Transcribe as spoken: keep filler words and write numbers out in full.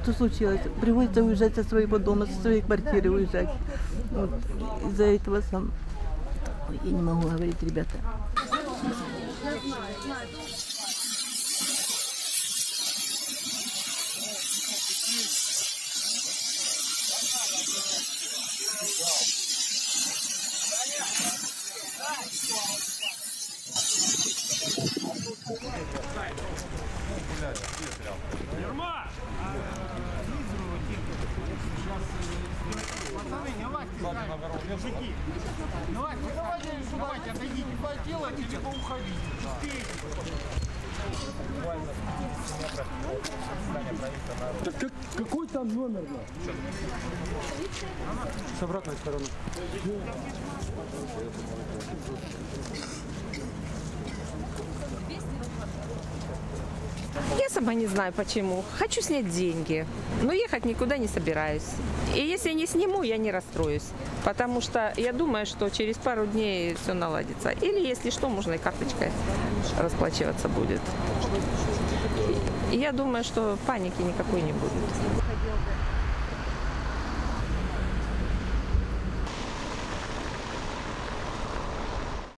что случилось. Приходится уезжать со своего дома, со своей квартиры уезжать. Вот. Из-за этого сам... Ой, я не могу говорить, ребята. Мужики, давайте, давайте, отойдите, поделайте, либо уходите. Так как, какой там номер? С обратной стороны. Я сама не знаю почему. Хочу снять деньги, но ехать никуда не собираюсь. И если не сниму, я не расстроюсь, потому что я думаю, что через пару дней все наладится. Или если что, можно и карточкой расплачиваться будет. И я думаю, что паники никакой не будет.